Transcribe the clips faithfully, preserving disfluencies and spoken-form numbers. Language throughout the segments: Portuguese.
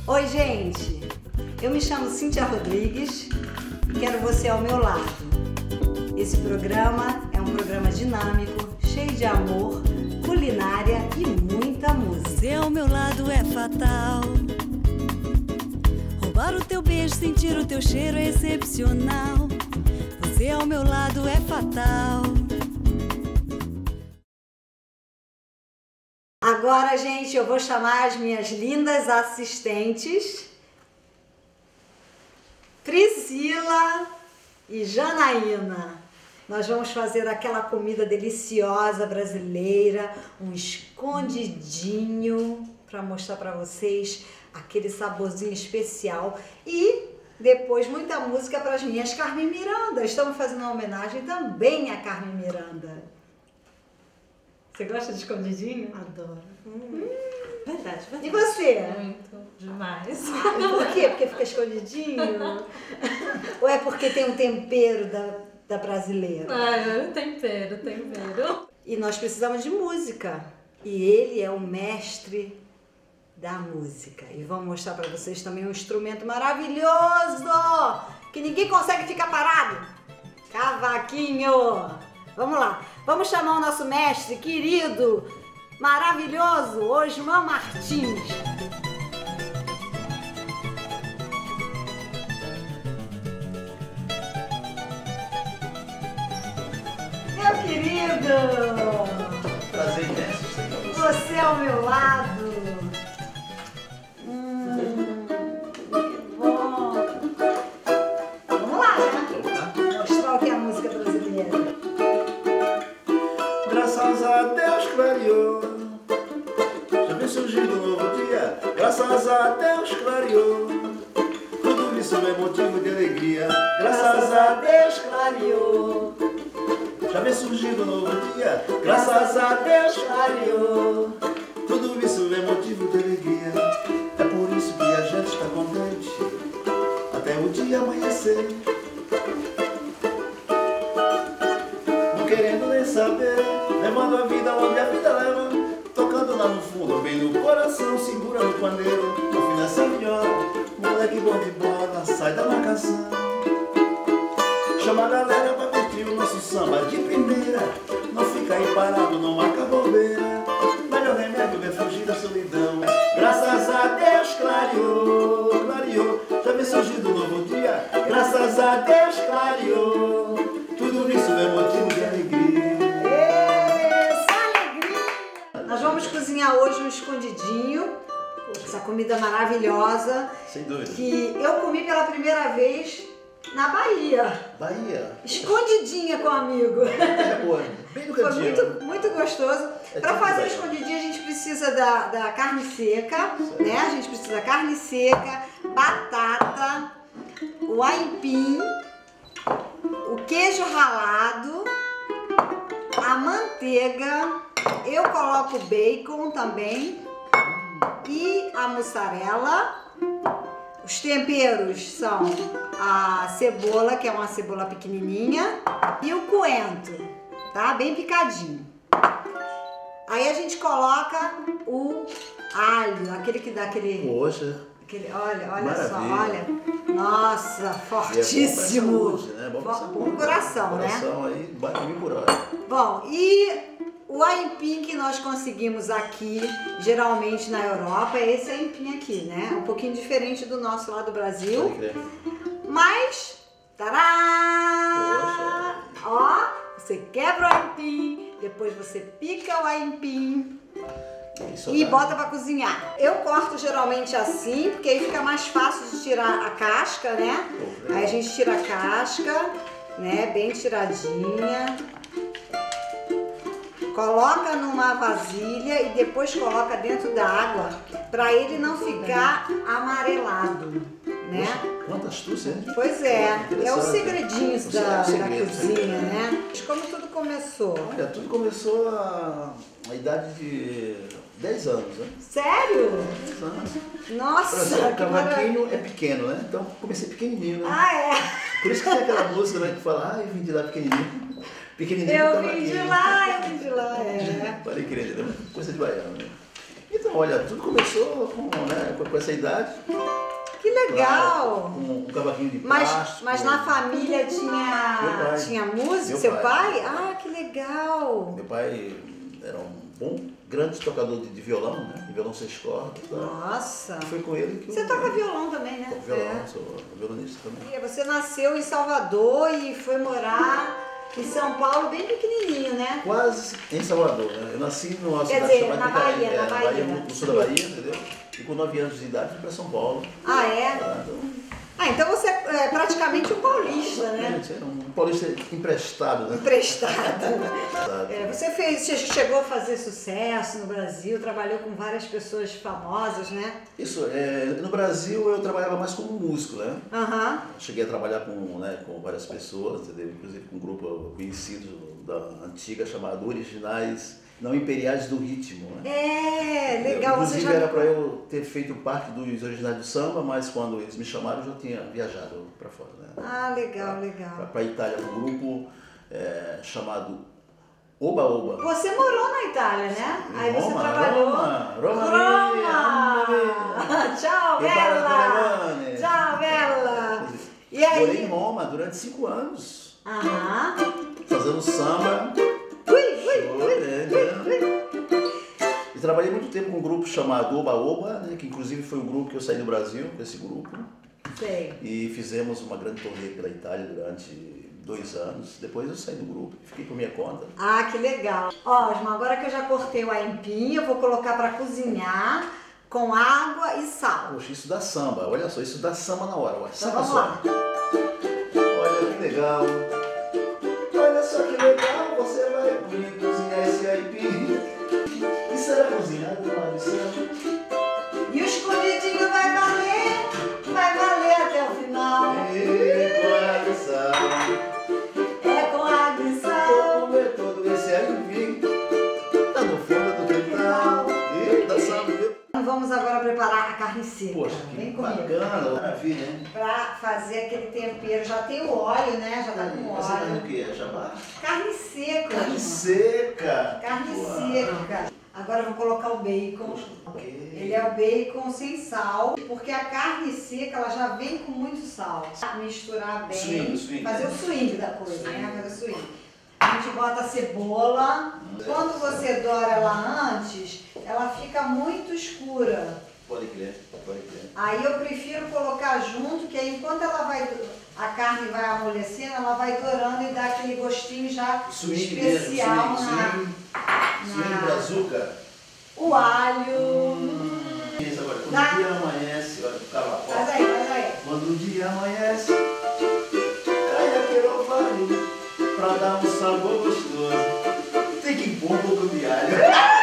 Oi, gente! Eu me chamo Cíntia Rodrigues e quero você ao meu lado. Esse programa é um programa dinâmico, cheio de amor, culinária e muita música. Você ao meu lado é fatal. Roubar o teu beijo, sentir o teu cheiro é excepcional. Você ao meu lado é fatal. Agora, gente, eu vou chamar as minhas lindas assistentes, Priscila e Janaína. Nós vamos fazer aquela comida deliciosa brasileira, um escondidinho, para mostrar para vocês aquele saborzinho especial. E depois muita música para as minhas Carmen Miranda. Estamos fazendo uma homenagem também a Carmen Miranda. Você gosta de escondidinho? Adoro. Hum. Verdade, verdade. E você? Muito, demais. Por quê? Porque fica escondidinho? Ou é porque tem um tempero da, da brasileira? Ah, tempero, tempero. E nós precisamos de música. E ele é o mestre da música. E vamos mostrar para vocês também um instrumento maravilhoso que ninguém consegue ficar parado. Cavaquinho. Vamos lá. Vamos chamar o nosso mestre querido, maravilhoso, Osman Martins. Meu querido! Prazer imenso estar com você. Você ao meu lado. Hum, que bom. Vamos lá, né? Mostrar o que é a música brasileira. Graças a Deus clareou, já vem surgindo um novo dia. Graças a Deus clareou, tudo isso é motivo de alegria. Graças a Deus clareou, já vem surgindo um novo dia. Graças a Deus clareou, tudo isso é motivo de alegria. É por isso que a gente está contente até o dia amanhecer, não querendo nem saber, levando a vida onde a vida leva, tocando lá no fundo, bem no coração, segurando o pandeiro, no fim dessa viola, moleque bom de bola, sai da marcação. Chama a galera pra curtir o nosso samba de primeira, não fica aí parado, não marca bobeira, melhor remédio é fugir da solidão. Graças a Deus clareou, clareou, já vem surgindo um novo dia. Graças a Deus clareou, tudo isso é motivo de alegria. Nós vamos cozinhar hoje um escondidinho, essa comida maravilhosa. Sem dúvida. Que eu comi pela primeira vez na Bahia. Bahia. Escondidinha com um amigo. É boa, bem no Foi cantinho. muito, muito gostoso. É Para tudo fazer o Bahia. escondidinho a gente precisa da, da carne seca, né? A gente precisa da carne seca, batata, o aipim, o queijo ralado, a manteiga, eu coloco bacon também e a mussarela. Os temperos são a cebola, que é uma cebola pequenininha, e o coentro, tá? Bem picadinho. Aí a gente coloca o alho, aquele que dá aquele... Poxa. aquele olha, olha Maravilha. só, olha. Nossa, E é fortíssimo. bom pra saúde, né? Bom pra Bom, saúde, bom coração, né? Coração aí, bate mil por hora. Bom, e o aipim que nós conseguimos aqui, geralmente na Europa, é esse aipim aqui, né? Um pouquinho diferente do nosso lá do Brasil. Pode crer. Mas, tará! Ó, você quebra o aipim, depois você pica o aipim Isso e dá. bota pra cozinhar. Eu corto geralmente assim, porque aí fica mais fácil de tirar a casca, né? Aí a gente tira a casca, né? Bem tiradinha. Coloca numa vasilha e depois coloca dentro da água para ele não ficar amarelado, né? Quanta astúcia, hein? Pois é, é os Interessante. segredinhos Você da, é o da segredo, cozinha, né? né? Como tudo começou? Olha, tudo começou a, a idade de dez anos, né? Sério? dez anos. Nossa, Assim, o que maravilha! cavaquinho é pequeno, né? Então comecei pequenininho, né? Ah, é? Por isso que tem aquela música, né, que fala, ah, eu vim de lá pequenininho. Pequenininho Eu com vim de cavaquinho. lá, eu vim de lá, é. Pode crer, né? Coisa de baiano, né? Então, olha, tudo começou com, né, com, com essa idade. Que legal! Claro, com um cavaquinho de Mas, plástico. mas na família tinha, Meu pai. tinha música? Meu Seu pai. pai? Ah, que legal! Meu pai era um bom, grande tocador de, de violão, né? De violão seis cordas. Tá? Nossa! E foi com ele que Você eu... toca violão também, né? Toco violão, É. sou violonista também. E Você nasceu em Salvador e foi morar em São Paulo bem pequenininho, né? Quase em Salvador, né? Eu nasci numa Quer cidade dizer, chamada na Itaí, Bahia, é, na Bahia. no, no sul da Bahia, entendeu? E com nove anos de idade fui para São Paulo. Ah, é? Tá? Então, Ah, então você é praticamente um paulista, né? é, um paulista emprestado, né? Emprestado. Sabe? É, você fez, você chegou a fazer sucesso no Brasil, trabalhou com várias pessoas famosas, né? Isso, é, no Brasil eu trabalhava mais como músico, né? Aham. Cheguei a trabalhar com, né, com várias pessoas, entendeu? Inclusive com um grupo conhecido da antiga chamado Originais Não Imperiais do Ritmo, né? É, legal. Inclusive Você já... era para eu ter feito parte dos Originais do Samba, mas quando eles me chamaram eu já tinha viajado para fora, né? Ah, legal, legal. Para a Itália, um grupo é, chamado Oba Oba. Você morou na Itália, né? Aí você Roma, trabalhou... Roma, Roma, Roma! Roma. Tchau, Eu Bela! para Tchau, Bela! E Morei em aí? Roma durante cinco anos, Aham. fazendo samba. Ui, ui, ui, É, né? E trabalhei muito tempo com um grupo chamado Oba Oba, né, que inclusive foi o grupo que eu saí do Brasil, com esse grupo. sei. E fizemos uma grande turnê pela Itália durante dois anos. Depois eu saí do grupo e fiquei por minha conta. Ah, que legal. Ó, Osmar, agora que eu já cortei o aipim, eu vou colocar pra cozinhar com água e sal. Poxa, isso dá samba, olha só, isso dá samba na hora. Olha, Então samba vamos só. lá. Olha que legal. Olha só que legal, você vai cozinhar esse aipim. E será cozinhado com água e sal? E o escondidinho vai valer, vai valer até o final. E com água e sal. É com água e Vou sal. comer todo esse aipim. Tá no fundo do quintal. E dá samba, viu? Vamos agora preparar a carne seca. Poxa, Vem que comigo. bacana, maravilha, hein? Pra fazer aquele tempero. Já tem o óleo, né? Já tá com Você tá no óleo. que? É jabá? Carne seca. Carne Osmar. seca. Carne Uau. seca. Agora eu vou colocar o bacon. Ok. Ele é o bacon sem sal, porque a carne seca ela já vem com muito sal. Misturar bem, Swing, swing. fazer o swing da coisa, né? Fazer o swing. A gente bota a cebola. Quando você dora ela antes, ela fica muito escura. Pode crer, pode crer. Aí eu prefiro colocar junto, que aí enquanto ela vai, a carne vai amolecendo, ela vai dourando e dá aquele gostinho já Swing especial mesmo, swing, na, swing. Swing na- brazuca. o alho. Hum. Isso agora, quando Dá. o dia amanhece, olha o cavalo. Faz aí, faz aí. Quando o dia amanhece, cai aquele orvalho pra dar um sabor gostoso. Tem que pôr um pouco de alho.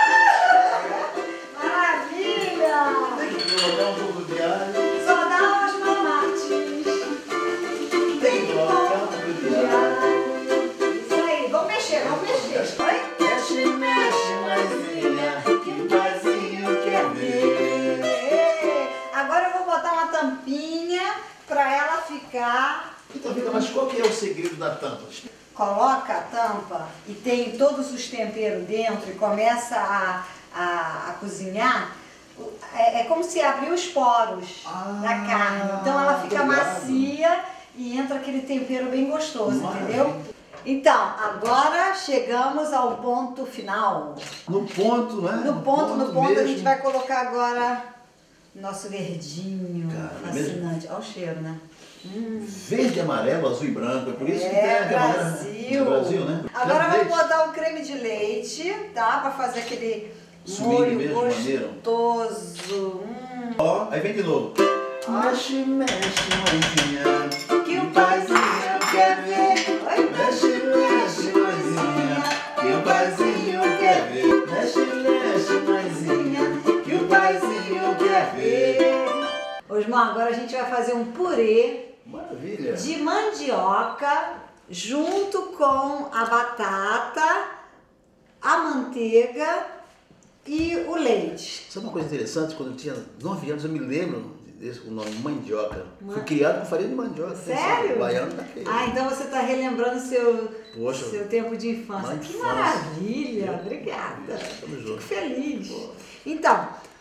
Maravilha! Tem que colocar um pouco de alho. Só dá os mamates. Tem que colocar um pouco de alho. Isso aí, vamos mexer, vamos mexer. Oi? Mexe, mexe, maisinha, que o paizinho quer ver. Ê, Agora eu vou botar uma tampinha pra ela ficar. Então, Vida, mas qual que é o segredo da tampa? Coloca a tampa e tem todos os temperos dentro e começa a, a, a cozinhar. É, é como se abrir os poros Ah, da carne. Então ela fica obrigado. macia e entra aquele tempero bem gostoso, Maravilha. entendeu? Então, agora chegamos ao ponto final. No ponto, né? No ponto, no ponto, a mesmo. gente vai colocar agora nosso verdinho Cara, fascinante. Olha o cheiro, né? Hum. Verde, amarelo, azul e branco. É por isso que tem É, aquela... Brasil. Brasil, né? Agora Creme de vamos leite. botar o creme de leite, tá? Pra fazer aquele Swing molho mesmo, maneiro. gostoso. Hum. Ó, aí vem de novo. Mexe, mexe, mãezinha, Que o paizinho quer ver. Oi? Mexe, mexe, mãezinha, que o paizinho quer ver. Mexe, mexe, mãezinha, que o paizinho quer ver. Osmar, agora a gente vai fazer um purê Maravilha. de mandioca junto com a batata, a manteiga e o leite. Sabe uma coisa interessante? Quando eu tinha nove anos, eu me lembro desse o nome mandioca. Fui Man- criado com farinha de mandioca. Sério? Baiano daquele. Ah, então você está relembrando seu, Poxa, seu tempo de infância. uma Que infância. maravilha! Obrigada. Tamo Fico junto. feliz. Pô. Então,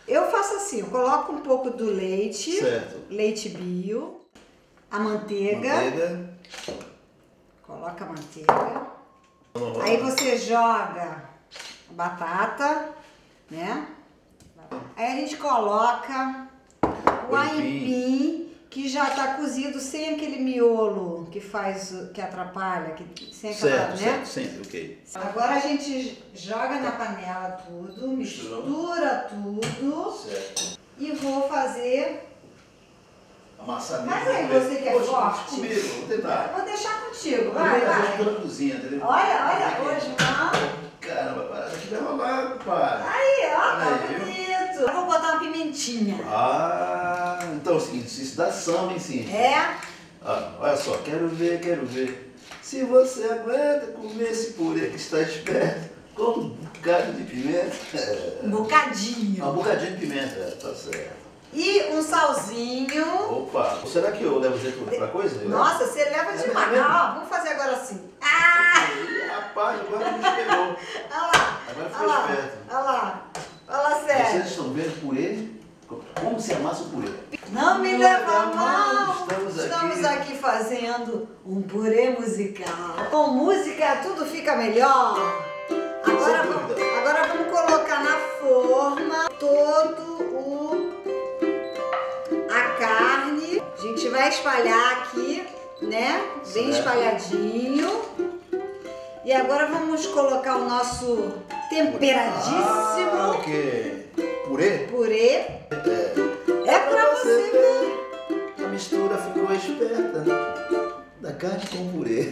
Eu faço assim, eu coloco um pouco do leite, Certo. leite bio, a manteiga, Manteiga. coloca a manteiga, aí você joga a batata, né? Aí a gente coloca o O aipim, que já tá cozido sem aquele miolo que faz, o- que atrapalha, que, sem aquela, Certo, né? certo, sempre, ok. Agora a gente joga na panela tudo, mistura tudo Certo. e vou fazer. Amassar mesmo. Mas aí, você que é Poxa, forte. comigo, vou tentar. Vou deixar contigo, vai, Primeira vez que eu tô vai. na cozinha, entendeu? Olha, olha, hoje não. Caramba, para que vai rolar, compadre. Aí, ó, tá Olha aí, viu? bonito. Eu vou botar uma pimentinha. Ah, então é o seguinte, isso dá samba em cima. É? Ah, olha só, quero ver, quero ver. Se você aguenta comer esse purê que está esperto, com um bocado de pimenta. Um bocadinho. Ah, um bocadinho de pimenta, é, tá certo. E um salzinho. Opa, será que eu levo jeito pra coisa? Eu Nossa, você leva É demais. mesmo? Ó, vamos fazer agora assim. Ah! levo? Ih, rapaz, agora me pegou. Olha lá. Agora Olha ficou lá. esperto. Olha lá. Fala Vocês sério. estão vendo purê? Como se amassa o purê? Não me leva a mal. Estamos aqui. Estamos aqui fazendo um purê musical. Com música tudo fica melhor. Agora, Sem vamos, dúvida. agora vamos colocar na forma todo o a carne. A gente vai espalhar aqui, né? Bem Certo. espalhadinho. E agora vamos colocar o nosso temperadíssimo Ah, o quê? Purê? purê. É. É pra você ver. A mistura ficou esperta da carne com purê.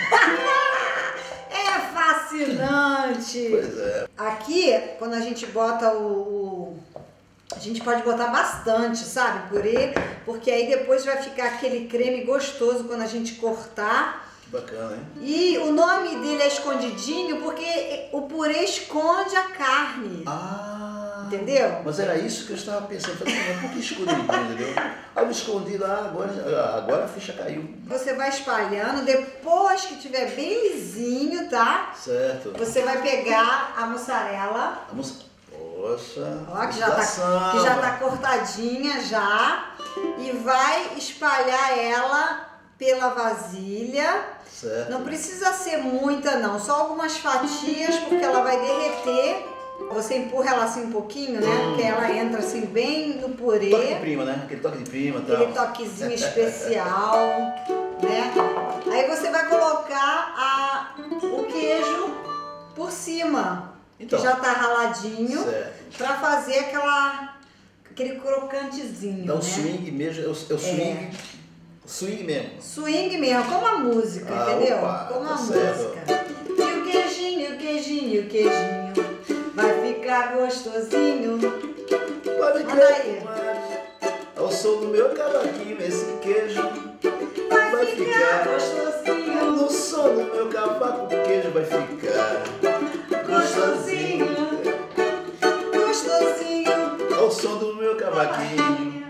É fascinante. Pois é. Aqui, quando a gente bota o, o- a gente pode botar bastante, sabe, purê, porque aí depois vai ficar aquele creme gostoso quando a gente cortar. Que bacana, hein? E o nome dele é escondidinho porque o purê esconde a carne. Ah. Entendeu? Mas era isso que eu estava pensando. Falei, mas por que escondidinho, entendeu? Aí eu escondi lá, agora, agora a ficha caiu. Você vai espalhando, depois que tiver bem lisinho, tá? Certo. Você vai pegar a mussarela. Vamos. Poxa. Ó, que já, tá, que já tá cortadinha já. E vai espalhar ela pela vasilha. Certo. Não precisa ser muita não, só algumas fatias, porque ela vai derreter. Você empurra ela assim um pouquinho, né? Hum. Porque ela entra assim bem no purê. Toque de prima, né? Aquele toque de prima e tal. Aquele toquezinho especial, né? Aí você vai colocar a, o queijo por cima, Então. que já tá raladinho. Certo. Pra fazer aquela, aquele crocantezinho, Dá um né? swing mesmo, é o, é o swing, swing mesmo. Swing mesmo, como a música, Ah, entendeu? opa, como tá a certo. música. E o queijinho, o queijinho, o queijinho, vai ficar gostosinho. Pode Manda crer, aí. comadre. Ao som do meu cavaquinho, esse queijo Vai, vai ficar, ficar. gostosinho, No som do meu cavaco, o queijo vai ficar gostosinho, gostosinho. Ao som do meu cavaquinho.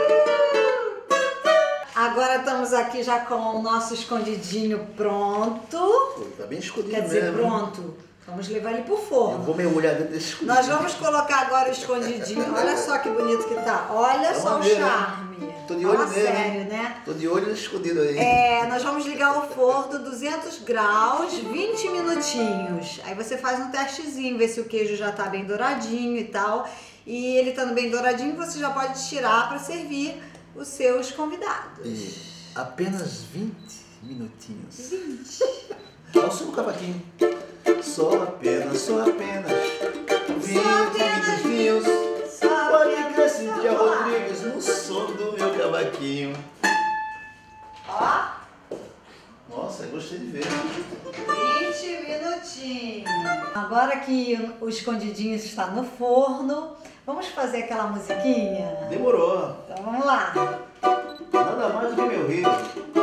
Agora estamos aqui já com o nosso escondidinho pronto. Pô, tá bem escondido Quer dizer, mesmo. pronto. Vamos levar ele pro Eu forno. vou mergulhar dentro desse escondidinho. Nós vamos colocar agora o escondidinho. Olha só que bonito que tá. Olha só o Vamos ver, né? charme. Tô de olho Fala nele, sério, hein? né? Tô de olho nesse escondido aí. É, nós vamos ligar o forno duzentos graus, vinte minutinhos. Aí você faz um testezinho, ver se o queijo já tá bem douradinho e tal. E ele estando bem douradinho, você já pode tirar para servir os seus convidados. E apenas vinte minutinhos. vinte. Ao som do cavaquinho. Só apenas, só apenas vinte apenas minutinhos. Só Pode apenas, crer, só Cintia lá. Rodrigues, no som do meu cavaquinho. Ó, Nossa, eu gostei de ver. vinte minutinhos. Agora que o escondidinho está no forno, vamos fazer aquela musiquinha? Demorou. Então vamos lá. Nada mais do que meu rio.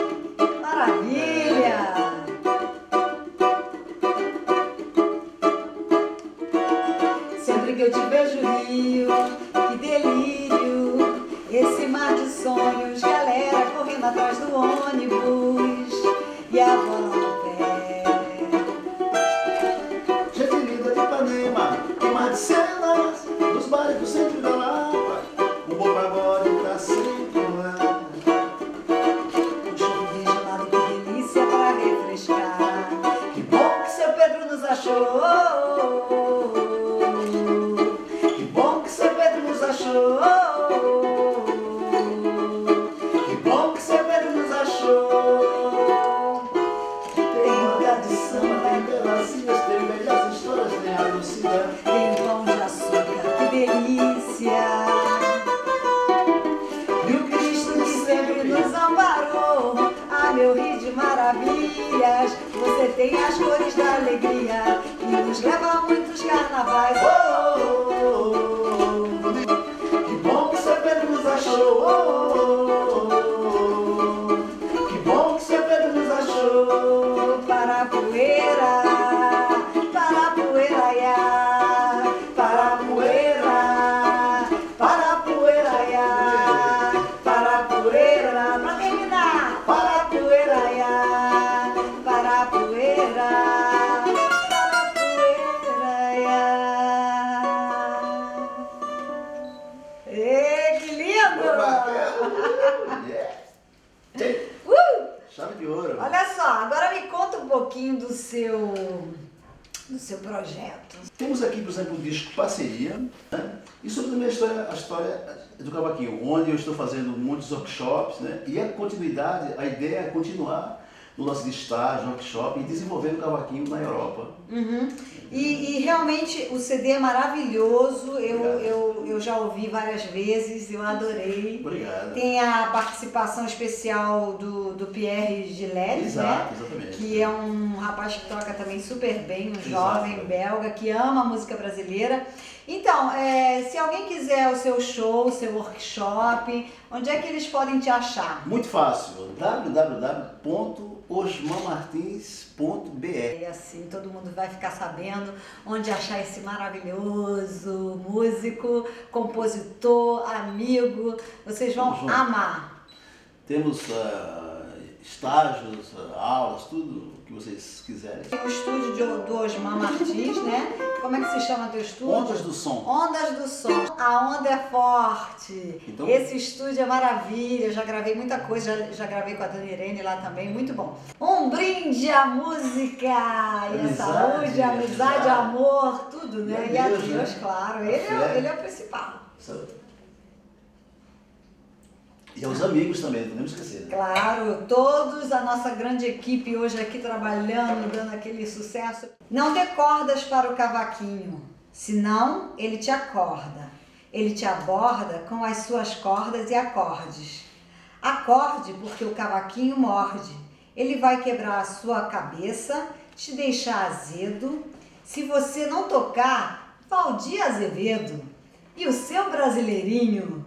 Maravilha! Sempre que eu te vejo rio, que delírio. Esse mar de sonhos, galera correndo atrás do ônibus e a bola no pé. Gente linda de Ipanema, que mais de cenas, dos bares do centro da tem as cores da alegria que nos leva a muitos carnavais. Oh, oh, oh, oh. Que bom que São Pedro nos achou. Oh, oh, oh. Que bom que São Pedro nos achou. Para a poeira, para a poeira, ia. Para a poeira, para a poeira, ia. Para a poeira, pra terminar. Para a poeira, ia. Para a poeira, para a poeira, ia. Ê, que lindo! Uh! Chave de ouro. Olha só, agora me conta um pouquinho do seu, do seu projeto. Temos aqui, por exemplo, o disco Parceria, né? E sobre também a história, a história do cavaquinho, onde eu estou fazendo muitos workshops, né? E a continuidade, a ideia é continuar no lance de estágio, workshop e desenvolvendo o cavaquinho na Europa. Uhum. E, e realmente o C D é maravilhoso, eu, eu, eu já ouvi várias vezes, eu adorei. Obrigado. Tem a participação especial do, do Pierre Gillette, Exato, né? exatamente. Que é um rapaz que toca também super bem, um Exato. jovem belga que ama a música brasileira. Então, é, se alguém quiser o seu show, o seu workshop, onde é que eles podem te achar? Muito fácil, w w w ponto osman martins ponto b r. E assim todo mundo vai ficar sabendo onde achar esse maravilhoso músico, compositor, amigo. Vocês vão Tamo junto. amar. Temos uh, estágios, uh, aulas, tudo que vocês quiserem. Tem o estúdio de, do Osman Martins, né? Como é que se chama teu estúdio? Ondas do Som. Ondas do Som. A onda é forte. Então, Esse estúdio é maravilha. Eu já gravei muita coisa. Já, já gravei com a Dona Irene lá também. Muito bom. Um brinde à música e à Amizade, saúde, à amizade, amizade. amor, tudo, né? E E a a Deus, Deus, né? claro. A Ele é, fé. ele é o principal. E aos amigos também, não podemos esquecer. Né? Claro, todos, a nossa grande equipe hoje aqui trabalhando, dando aquele sucesso. Não dê cordas para o cavaquinho, senão ele te acorda. Ele te aborda com as suas cordas e acordes. Acorde porque o cavaquinho morde. Ele vai quebrar a sua cabeça, te deixar azedo. Se você não tocar, Valdir Azevedo. E o seu brasileirinho?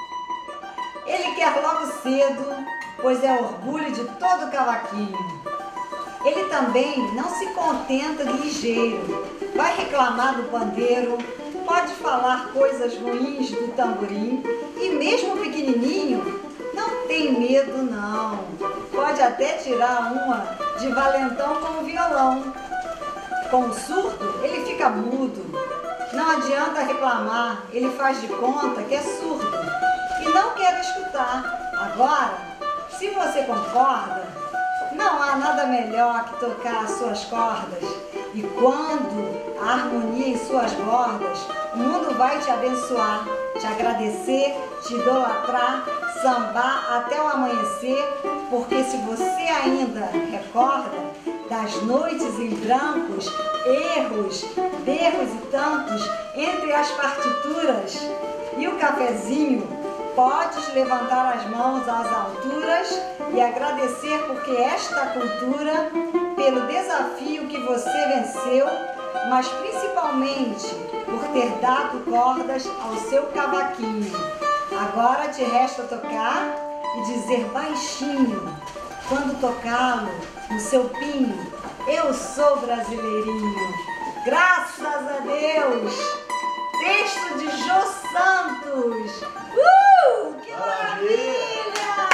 Ele quer logo cedo, pois é orgulho de todo cavaquinho. Ele também não se contenta ligeiro, vai reclamar do pandeiro, pode falar coisas ruins do tamborim e mesmo pequenininho não tem medo não. Pode até tirar uma de valentão com o violão. Com o surdo, ele fica mudo. Não adianta reclamar, ele faz de conta que é surdo e não quer escutar. Agora, se você concorda, não há nada melhor que tocar as suas cordas. E quando a harmonia em suas bordas, o mundo vai te abençoar, te agradecer, te idolatrar, sambar até o amanhecer, porque se você ainda recorda das noites em brancos, erros, berros e tantos entre as partituras e o cafezinho, podes levantar as mãos às alturas e agradecer porque esta cultura, pelo desafio que você venceu, mas principalmente por ter dado cordas ao seu cavaquinho. Agora te resta tocar e dizer baixinho, quando tocá-lo no seu pinho, eu sou brasileirinho. Graças a Deus! Texto de Jô Santos. Uh! Que maravilha!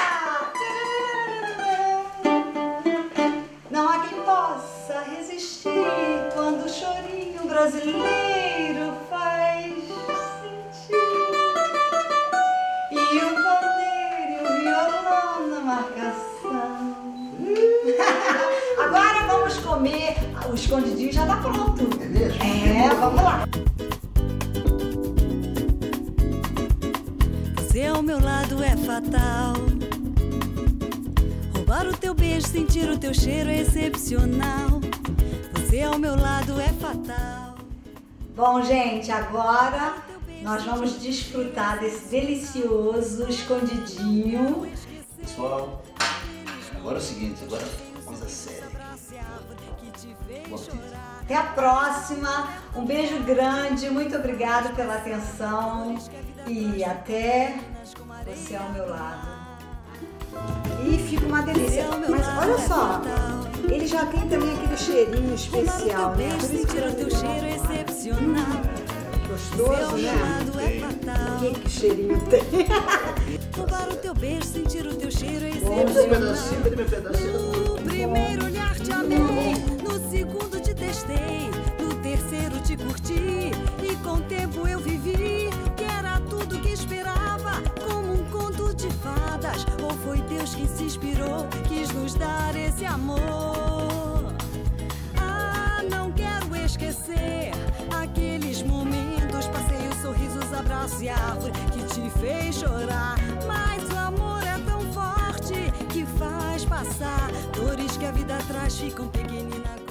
Não há quem possa resistir quando o chorinho brasileiro faz sentir. E o pandeiro e o violão na marcação. Agora vamos comer. O escondidinho já tá pronto. É mesmo? É, vamos lá. Você ao meu lado é fatal. Roubar o teu beijo, sentir o teu cheiro é excepcional. Você ao meu lado é fatal. Bom, gente, agora nós vamos desfrutar desse delicioso escondidinho. Pessoal, agora é o seguinte, agora coisa séria. Até a próxima. Um beijo grande. Muito obrigada pela atenção. E até você ao meu lado. E fica uma delícia. Mas olha só, ele já tem também aquele cheirinho especial, né? Por isso que sentir o teu cheiro excepcional. gostoso, né? Que, que cheirinho tem? Roubar o teu beijo, sentir o teu cheiro Vamos um pedacinho, excepcional. dê meu pedacinho. No primeiro olhar te amei, no segundo te testei, no terceiro te curti, e com o tempo eu vivi que era tudo que esperava, como um conto de fadas. Ou foi Deus que se inspirou, quis nos dar esse amor. Ah, não quero esquecer aqueles momentos, passeios, sorrisos, abraços e árvore que te fez chorar. Mas o amor é tão forte que faz passar dores que a vida traz, ficam pequeninas.